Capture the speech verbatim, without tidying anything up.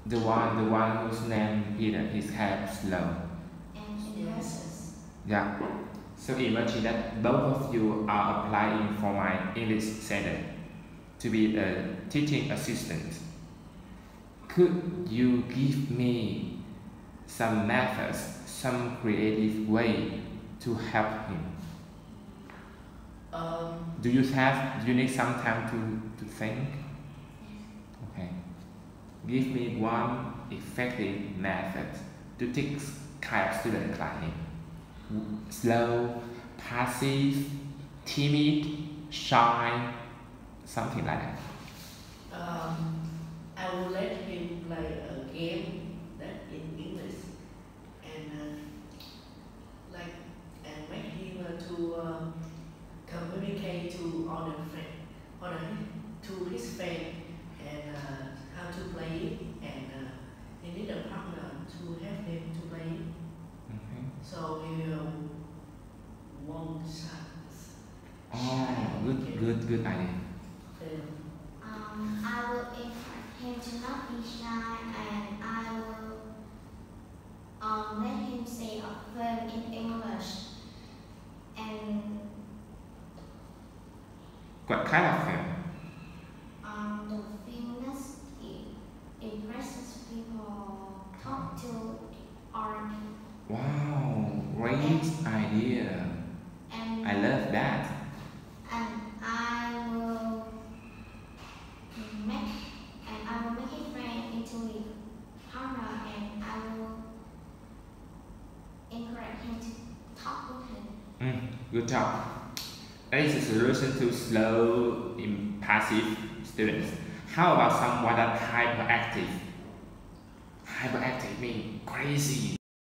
The one, the one whose name Peter, his hair slow. And yes. Yeah. So imagine that both of you are applying for my English center to be a teaching assistant. Could you give me some methods, some creative way to help him? Um, Do you have, do you need some time to, to think? Okay. Give me one effective method to teach kind of student like him. Slow, passive, timid, shy, something like that. um, I will let him play a game that in English and uh, like and make him uh, to uh, communicate to other friend, other to his friend and uh, how to play it and uh, he need a partner to help him to play it. Okay. So he will won't shy. Oh, good, good, good idea. Um, I will encourage him to not be shy, and I will um, let him say a poem in English. And What kind of film? um, the famous it impresses people talk to art. Wow, great idea. And I love that. and I will make and I will make a friend into a partner, and I will encourage him to talk with him. Mm, good job. That is a solution to slow, impassive students. How about someone that hyperactive? Hyperactive means crazy.